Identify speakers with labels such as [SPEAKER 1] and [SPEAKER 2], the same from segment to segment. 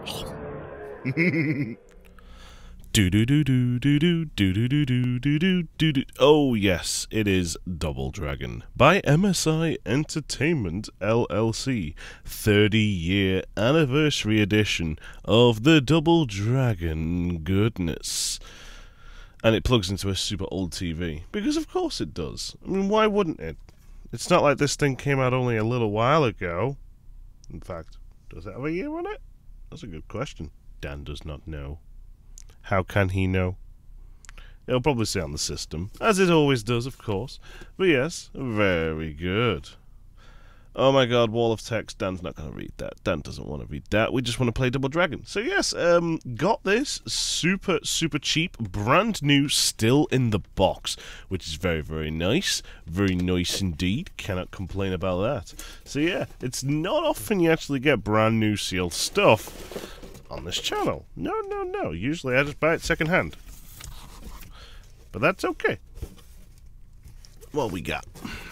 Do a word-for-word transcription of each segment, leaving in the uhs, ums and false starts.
[SPEAKER 1] Do do do do do do do do do do do do do do. Oh yes, it is Double Dragon by M S I Entertainment L L C, thirty year anniversary edition of the Double Dragon goodness. And it plugs into a super old T V, because of course it does. I mean, why wouldn't it? It's not like this thing came out only a little while ago. In fact, does it have a year on it? That's a good question. Dan does not know. How can he know? It'll probably say on the system, as it always does, of course. But yes, very good. Oh my god, wall of text. Dan's not going to read that. Dan doesn't want to read that. We just want to play Double Dragon. So yes, um, got this super, super cheap, brand new, still in the box, which is very, very nice. Very nice indeed. Cannot complain about that. So yeah, it's not often you actually get brand new sealed stuff on this channel. No, no, no. Usually I just buy it second hand. But that's okay. What we got?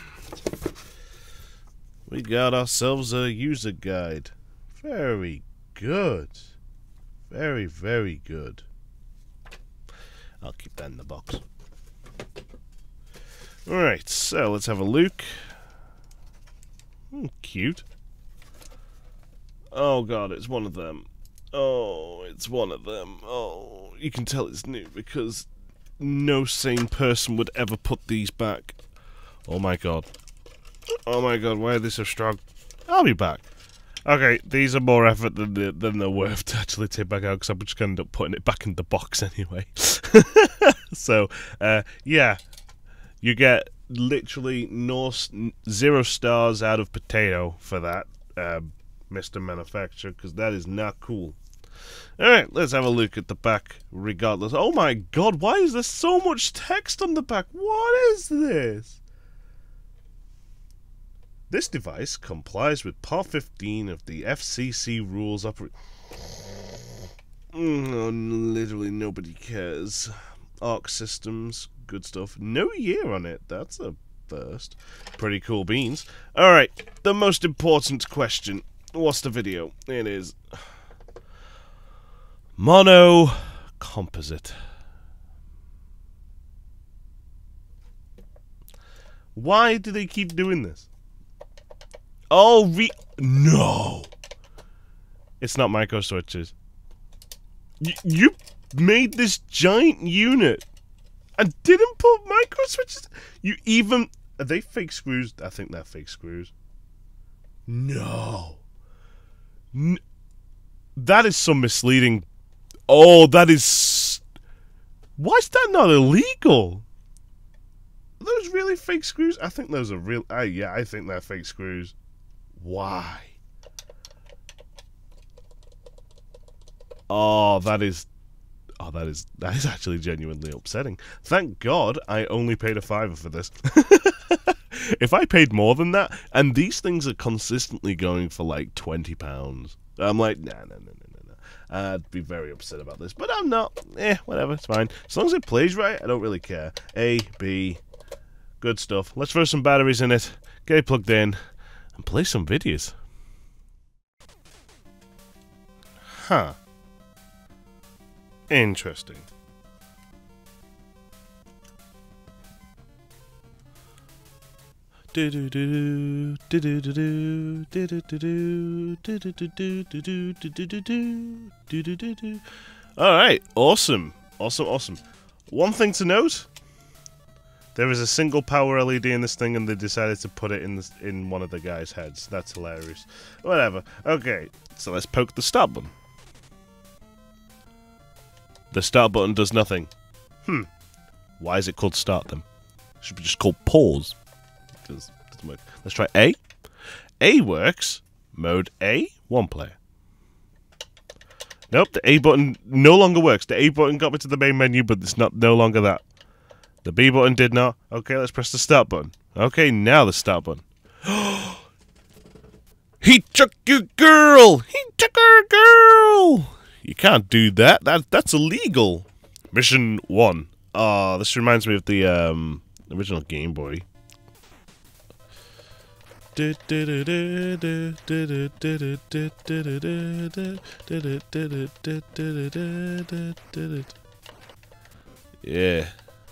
[SPEAKER 1] We got ourselves a user guide. Very good. Very, very good. I'll keep that in the box. Alright, so let's have a look. Hmm, cute. Oh god, it's one of them. Oh, it's one of them. Oh, you can tell it's new because no sane person would ever put these back. Oh my god. Oh my god, why are they so strong? I'll be back. Okay, these are more effort than, the, than they're worth to actually take back out because I'm just going to end up putting it back in the box anyway. So, uh, yeah. You get literally no, zero stars out of potato for that, uh, Mister Manufacturer, because that is not cool. Alright, let's have a look at the back regardless. Oh my god, why is there so much text on the back? What is this? This device complies with Part fifteen of the F C C rules of... Mm, literally nobody cares. Arc Systems, good stuff. No year on it, that's a first. Pretty cool beans. Alright, the most important question. What's the video? It is... Mono composite. Why do they keep doing this? Oh, re- No! It's not micro switches. Y you made this giant unit and didn't put micro switches? You even... Are they fake screws? I think they're fake screws. No. N that is some misleading... Oh, that is... Why is that not illegal? Are those really fake screws? I think those are real... Uh, yeah, I think they're fake screws. Why? Oh, that is... Oh, that is... That is actually genuinely upsetting. Thank God I only paid a fiver for this. If I paid more than that, and these things are consistently going for like twenty pounds, I'm like, nah, no, no, no, no, no. I'd be very upset about this, but I'm not. Eh, whatever, it's fine. As long as it plays right, I don't really care. A, B, good stuff. Let's throw some batteries in it, get it plugged in, and play some videos. Huh. Interesting. Do do do do do do do do do do do do do do do do do do do do. All right, awesome, awesome, awesome. One thing to note: there is a single power L E D in this thing, and they decided to put it in this, in one of the guys' heads. That's hilarious. Whatever. Okay, so let's poke the start button. The start button does nothing. Hmm. Why is it called start then? It should be just called pause. Does, doesn't work. Let's try A. A works. Mode A, one player. Nope, the A button no longer works. The A button got me to the main menu, but it's not no longer that. The B button did not. Okay, let's press the start button. Okay, now the start button. He took your girl! He took our girl! You can't do that. That that's illegal. Mission one. Oh, this reminds me of the um, original Game Boy. Yeah.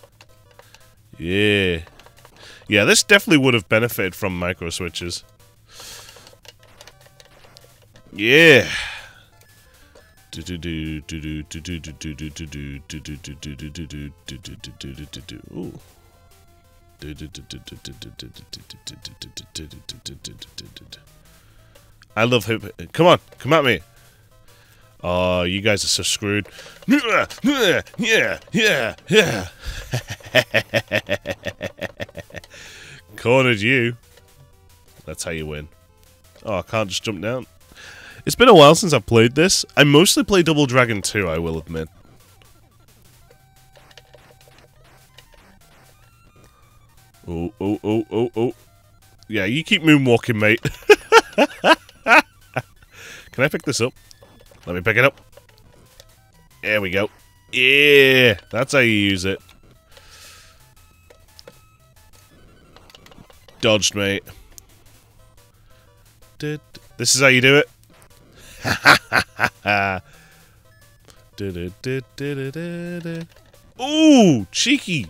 [SPEAKER 1] Yeah. Yeah, this definitely would have benefited from micro switches. Yeah. Ooh. I love hip. Come on, come at me. Oh, you guys are so screwed. Yeah, yeah, yeah, yeah. Cornered you. That's how you win. Oh, I can't just jump down. It's been a while since I've played this. I mostly play Double Dragon two, I will admit. Oh, oh, oh, oh, oh. Yeah, you keep moonwalking, mate. Can I pick this up? Let me pick it up. There we go. Yeah, that's how you use it. Dodged, mate. This is how you do it. Ooh, cheeky.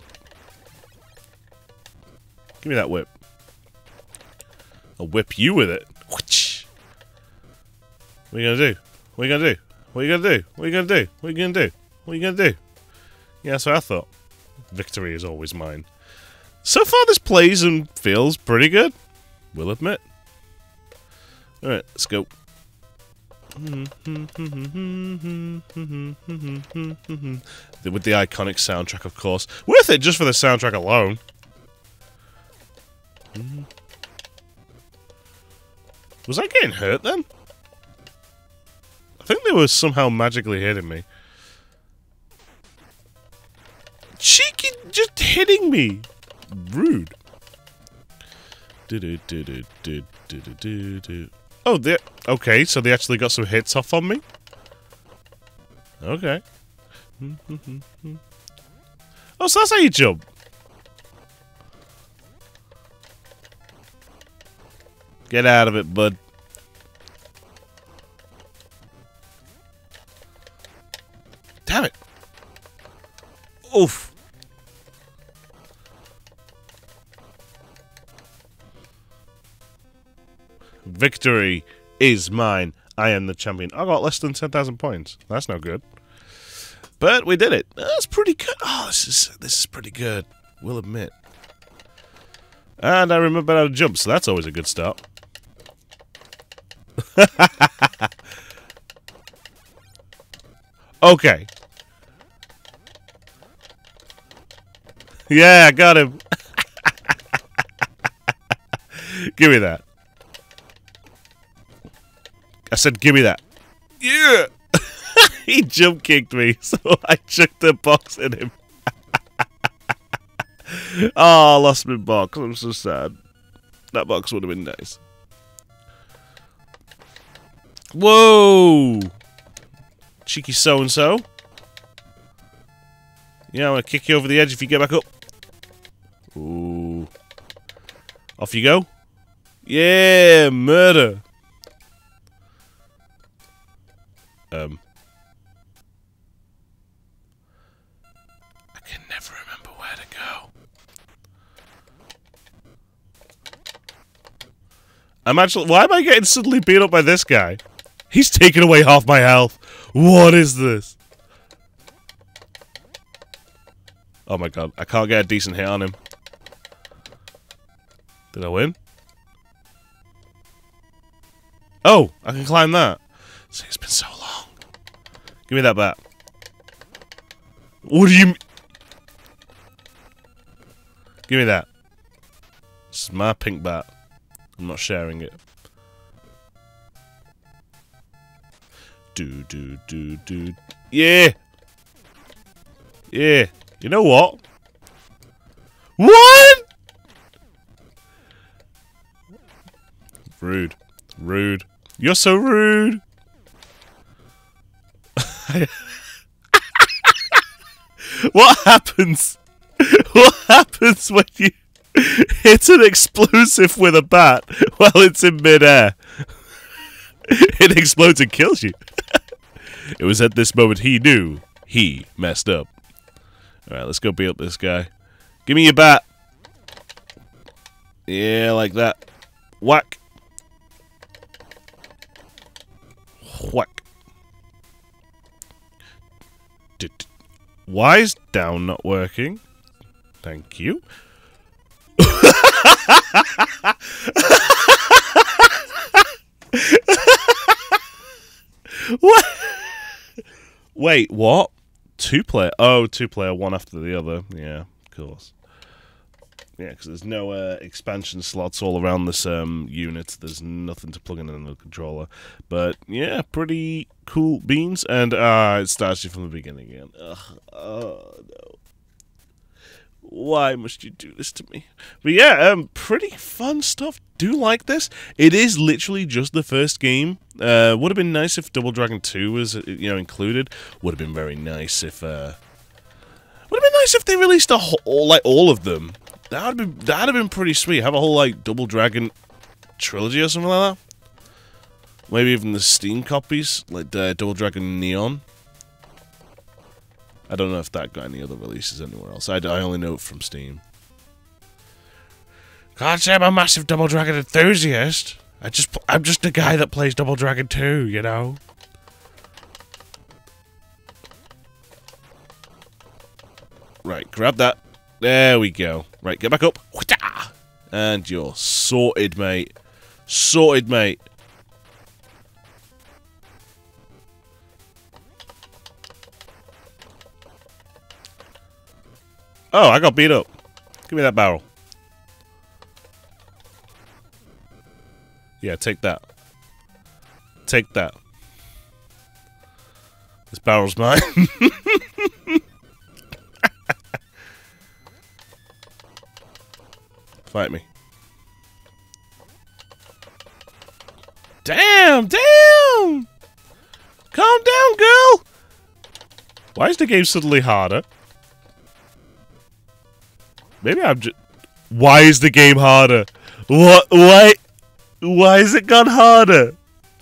[SPEAKER 1] Give me that whip. I'll whip you with it. What are you gonna do? What are you gonna do? What are you gonna do? What are you gonna do? What are you gonna do? What are you gonna do? Yeah, that's what I thought. Victory is always mine. So far, this plays and feels pretty good. We'll admit. Alright, let's go. With the iconic soundtrack, of course. Worth it just for the soundtrack alone. Was I getting hurt then? I think they were somehow magically hitting me. Cheeky, just hitting me. Rude. Oh, they okay. So they actually got some hits off on me. Okay. Oh, so that's how you jump. Get out of it, bud. Damn it. Oof. Victory is mine. I am the champion. I got less than ten thousand points. That's no good. But we did it. That's pretty good. Oh, this is this is pretty good. We'll admit. And I remember how to jump, so that's always a good start. Okay. Yeah, I got him. Give me that. I said, give me that. Yeah! He jump kicked me, so I chucked the box at him. Oh, I lost my box. I'm so sad. That box would have been nice. Whoa! Cheeky so-and-so. Yeah, I'm gonna kick you over the edge if you get back up. Ooh. Off you go. Yeah, murder. Um. I can never remember where to go. I'm actually. Why am I getting suddenly beat up by this guy? He's taking away half my health. What is this? Oh my god, I can't get a decent hit on him. Did I win? Oh, I can climb that. It's been so long. Give me that bat. What do you... Give me that. This is my pink bat. I'm not sharing it. Do, do, do, do. Yeah! Yeah. You know what? What? Rude. Rude. You're so rude. What happens? What happens when you Hit an explosive with a bat while it's in midair. It explodes and kills you. It was at this moment he knew he messed up. Alright, let's go beat up this guy. Give me your bat. Yeah, like that. Whack. Whack. Why is down not working? Thank you. What? Wait, what? Two player? Oh, two player, one after the other. Yeah, of course. Yeah, because there's no uh, expansion slots all around this um, unit. There's nothing to plug in another controller. But yeah, pretty cool beans. And uh, it starts you from the beginning again. Ugh, oh no. Why must you do this to me? But yeah, um, pretty fun stuff. Do like this. It is literally just the first game. Uh, would have been nice if Double Dragon two was, you know, included. Would have been very nice if. Uh, would have been nice if they released a whole, like all of them. That'd be that'd have been pretty sweet. Have a whole like Double Dragon trilogy or something like that. Maybe even the Steam copies, like uh, Double Dragon Neon. I don't know if that got any other releases anywhere else. I, I only know it from Steam. Can't say I'm a massive Double Dragon enthusiast. I just, I'm just a guy that plays Double Dragon two, you know? Right, grab that. There we go. Right, get back up. And you're sorted, mate. Sorted, mate. Oh, I got beat up. Give me that barrel. Yeah, take that. Take that. This barrel's mine. Fight me. Damn, damn! Calm down, girl! Why is the game suddenly harder? Maybe I'm just... Why is the game harder? What? Why? Why has it gone harder?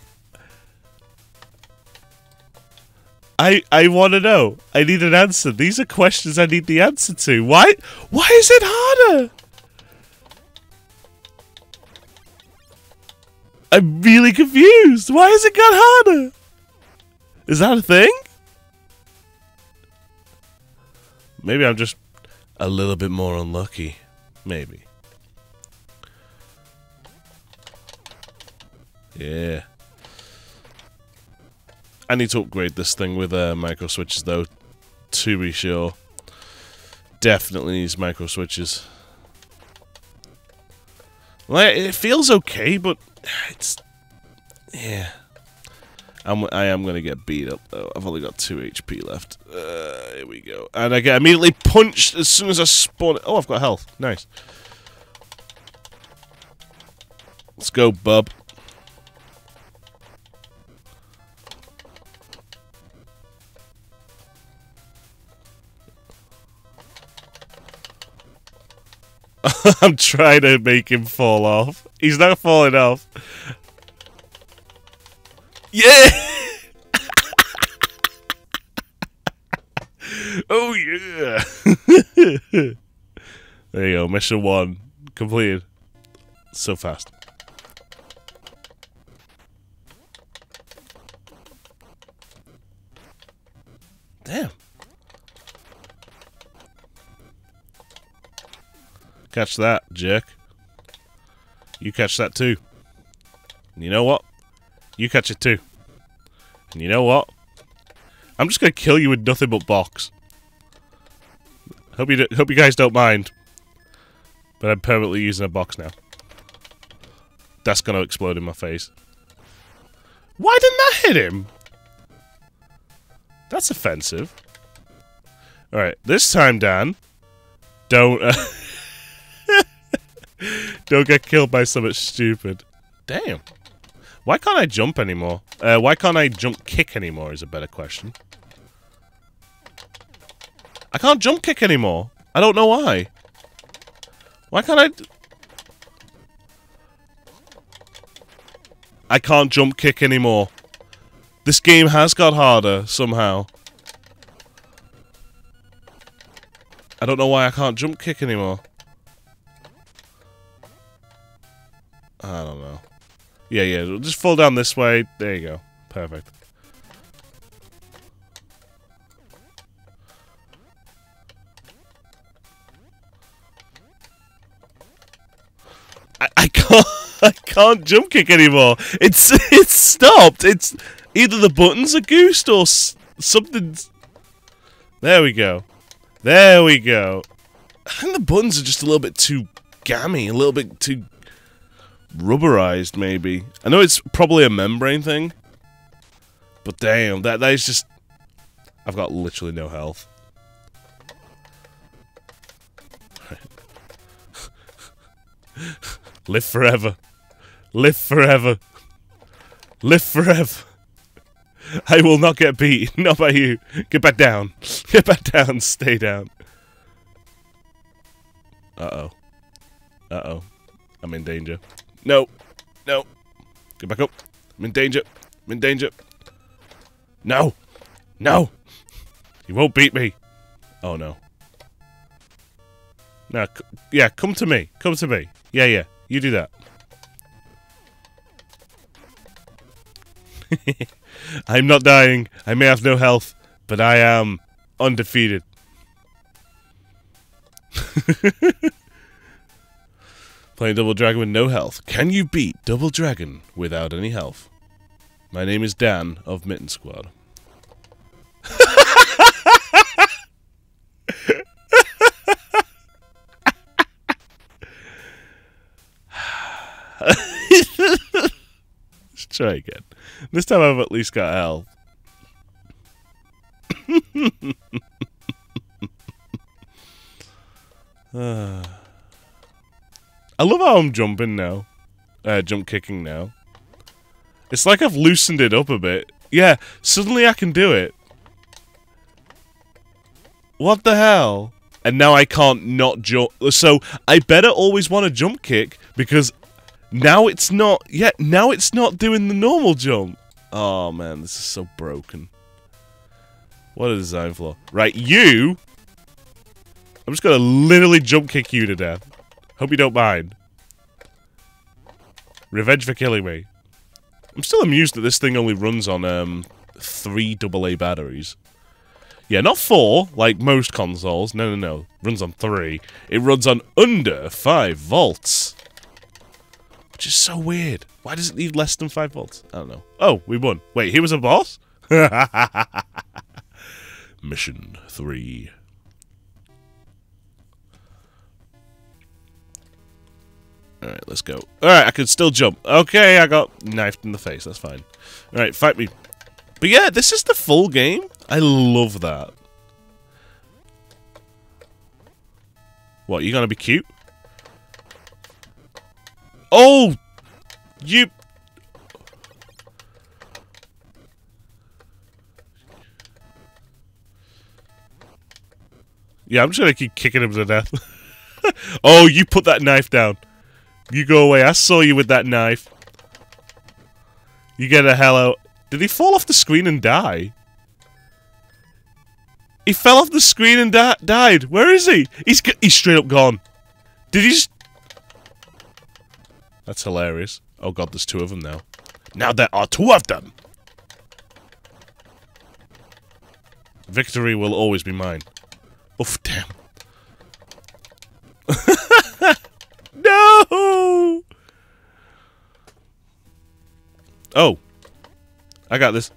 [SPEAKER 1] I I want to know. I need an answer. These are questions I need the answer to. Why? Why is it harder? I'm really confused. Why has it got harder? Is that a thing? Maybe I'm just a little bit more unlucky. Maybe. Yeah. I need to upgrade this thing with uh, micro switches, though, to be sure. Definitely needs micro switches. Like, it feels okay, but it's... Yeah. I'm, I am going to get beat up, though. I've only got two H P left. Uh, here we go. And I get immediately punched as soon as I spawn... Oh, I've got health. Nice. Let's go, bub. I'm trying to make him fall off. He's not falling off. Yeah! Oh, yeah! There you go, mission one. Completed. So fast. Damn. Catch that, jerk. You catch that too. And you know what? You catch it too. And you know what? I'm just gonna kill you with nothing but box. Hope you do, hope you guys don't mind. But I'm permanently using a box now. That's gonna explode in my face. Why didn't that hit him? That's offensive. Alright, this time, Dan, don't uh, don't get killed by something stupid. Damn. Why can't I jump anymore? Uh, why can't I jump kick anymore is a better question. I can't jump kick anymore. I don't know why. Why can't I... D I can't jump kick anymore. This game has got harder, somehow. I don't know why I can't jump kick anymore. I don't know. Yeah, yeah, just fall down this way. There you go. Perfect. I, I can't I can't jump kick anymore. It's it's stopped. It's either the buttons are goosed or s something's... There we go. There we go. I think the buttons are just a little bit too gammy, a little bit too rubberized, maybe. I know it's probably a membrane thing, but damn, that that is just... I've got literally no health. Live forever. Live forever. Live forever. I will not get beat. Not by you. Get back down. Get back down. Stay down. Uh-oh. Uh-oh. I'm in danger. No. No. Get back up. I'm in danger. I'm in danger. No. No. You won't beat me. Oh, no. No. Yeah, come to me. Come to me. Yeah, yeah. You do that. I'm not dying. I may have no health, but I am undefeated. Playing Double Dragon with no health. Can you beat Double Dragon without any health? My name is Dan of Mitten Squad. Let's try again. This time I've at least got health. uh. I love how I'm jumping now. Uh, jump kicking now. It's like I've loosened it up a bit. Yeah, suddenly I can do it. What the hell? And now I can't not jump. So I better always want to jump kick because now it's not. Yeah, now it's not doing the normal jump. Oh man, this is so broken. What a design flaw. Right, you. I'm just gonna literally jump kick you to death. Hope you don't mind. Revenge for killing me. I'm still amused that this thing only runs on um three double A batteries. Yeah, not four, like most consoles. No, no, no. Runs on three. It runs on under five volts. Which is so weird. Why does it need less than five volts? I don't know. Oh, we won. Wait, he was a boss? Mission three. Alright, let's go. Alright, I can still jump. Okay, I got knifed in the face. That's fine. Alright, fight me. But yeah, this is the full game. I love that. What, you gonna be cute? Oh! You... Yeah, I'm just gonna keep kicking him to death. Oh, you put that knife down. You go away. I saw you with that knife. You get the hell out. Did he fall off the screen and die? He fell off the screen and di died. Where is he? He's he's straight up gone. Did he just... That's hilarious. Oh god, there's two of them now. Now there are two of them. Victory will always be mine. Oof, damn. No! Oh. I got this.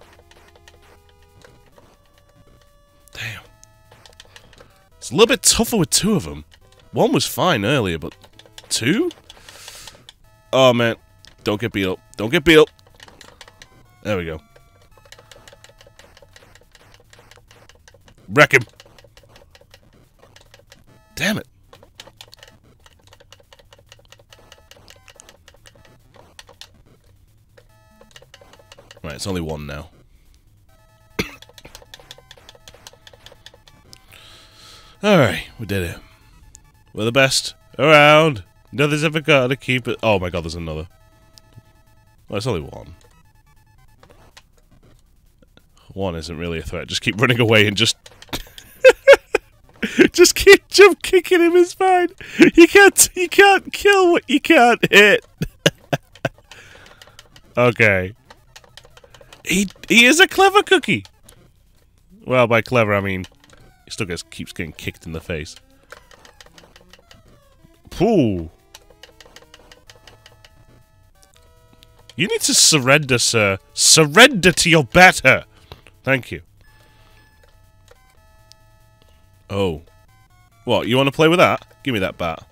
[SPEAKER 1] Damn. It's a little bit tougher with two of them. One was fine earlier, but two? Oh, man. Don't get beat up. Don't get beat up. There we go. Wreck him. Damn it. Right, it's only one now. Alright, we did it. We're the best. Around. Nothing's ever got to keep it. Oh my god, there's another. Well, it's only one. One isn't really a threat. Just keep running away and just... just keep jump kicking him, it's fine. You can't, you can't kill what you can't hit. Okay. He, he is a clever cookie. Well, by clever, I mean... He still gets, keeps getting kicked in the face. Pooh. You need to surrender, sir. Surrender to your better. Thank you. Oh. What, you want to play with that? Give me that bat.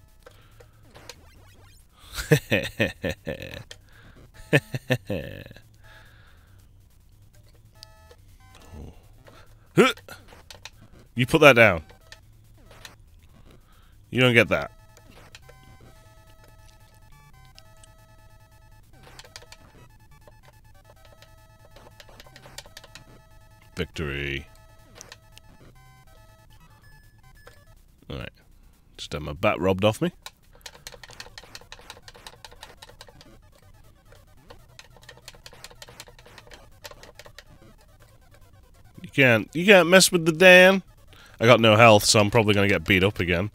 [SPEAKER 1] You put that down. You don't get that. Victory. Alright. Just had my bat robbed off me. You can't, you can't mess with the Dan. I got no health, so I'm probably gonna get beat up again.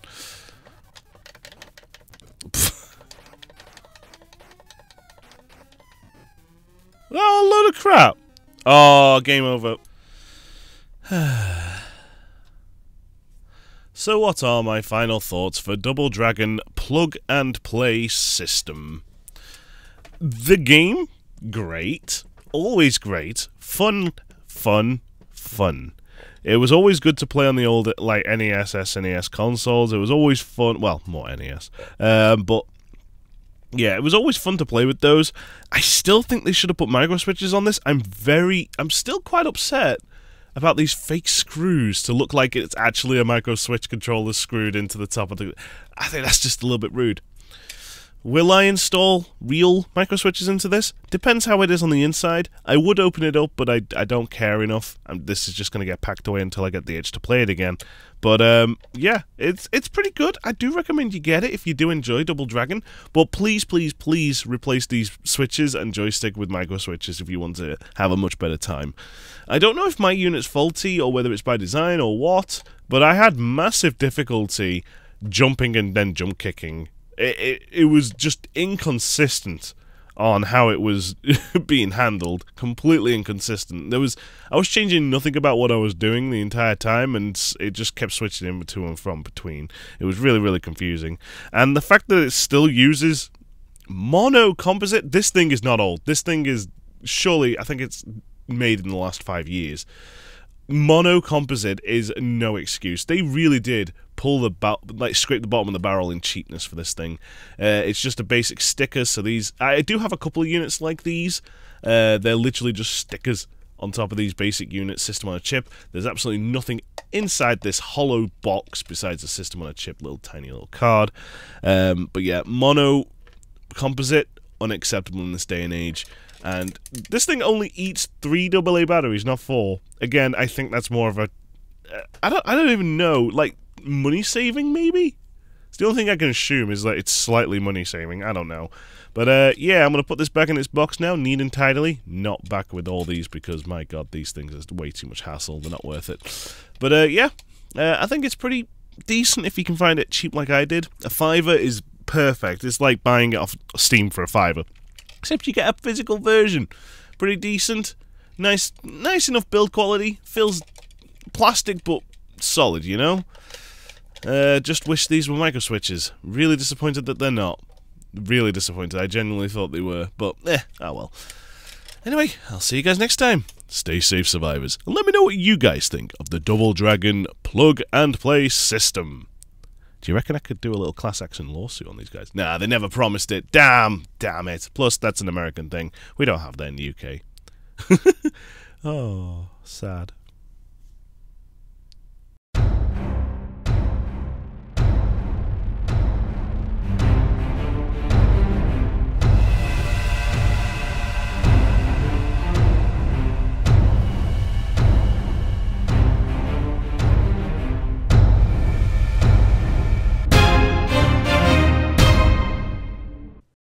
[SPEAKER 1] Oh, a load of crap. Oh, game over. So what are my final thoughts for Double Dragon Plug and Play System? The game, great. Always great. Fun, fun, fun. It was always good to play on the old, like, N E S, S N E S consoles. It was always fun. Well, more N E S. Um, but, yeah, it was always fun to play with those. I still think they should have put micro switches on this. I'm very... I'm still quite upset about these fake screws to look like it's actually a micro switch controller screwed into the top of the... I think that's just a little bit rude. Will I install real micro switches into this? Depends how it is on the inside. I would open it up, but I, I don't care enough. I'm, this is just going to get packed away until I get the itch to play it again. But, um, yeah, it's it's pretty good. I do recommend you get it if you do enjoy Double Dragon. But please, please, please replace these switches and joystick with micro switches if you want to have a much better time. I don't know if my unit's faulty or whether it's by design or what, but I had massive difficulty jumping and then jump kicking. It, it, it was just inconsistent on how it was being handled. Completely inconsistent. There was I was changing nothing about what I was doing the entire time, and it just kept switching in to and from between. It was really, really confusing. And the fact that it still uses mono composite, this thing is not old. This thing is surely, I think it's made in the last five years. Mono composite is no excuse. They really did pull the ba like scrape the bottom of the barrel in cheapness for this thing. Uh, it's just a basic sticker. So these, I do have a couple of units like these. Uh, they're literally just stickers on top of these basic units, system on a chip. There's absolutely nothing inside this hollow box besides a system on a chip, little tiny little card. Um, but yeah, mono composite, unacceptable in this day and age. And this thing only eats three double A batteries, not four. Again, I think that's more of a... I don't, I don't even know, like, money saving, maybe? It's the only thing I can assume is that it's slightly money saving. I don't know. But, uh, yeah, I'm going to put this back in its box now, neat and tidily. Not back with all these because, my god, these things are way too much hassle. They're not worth it. But, uh, yeah, uh, I think it's pretty decent if you can find it cheap like I did. A fiver is perfect. It's like buying it off Steam for a fiver. Except you get a physical version. Pretty decent. Nice nice enough build quality. Feels plastic but solid, you know? Uh, just wish these were micro switches. Really disappointed that they're not. Really disappointed. I genuinely thought they were. But, eh, oh well. Anyway, I'll see you guys next time. Stay safe, survivors. And let me know what you guys think of the Double Dragon Plug and Play system. Do you reckon I could do a little class action lawsuit on these guys? Nah, they never promised it. Damn, damn it. Plus, that's an American thing. We don't have that in the U K. Oh, sad.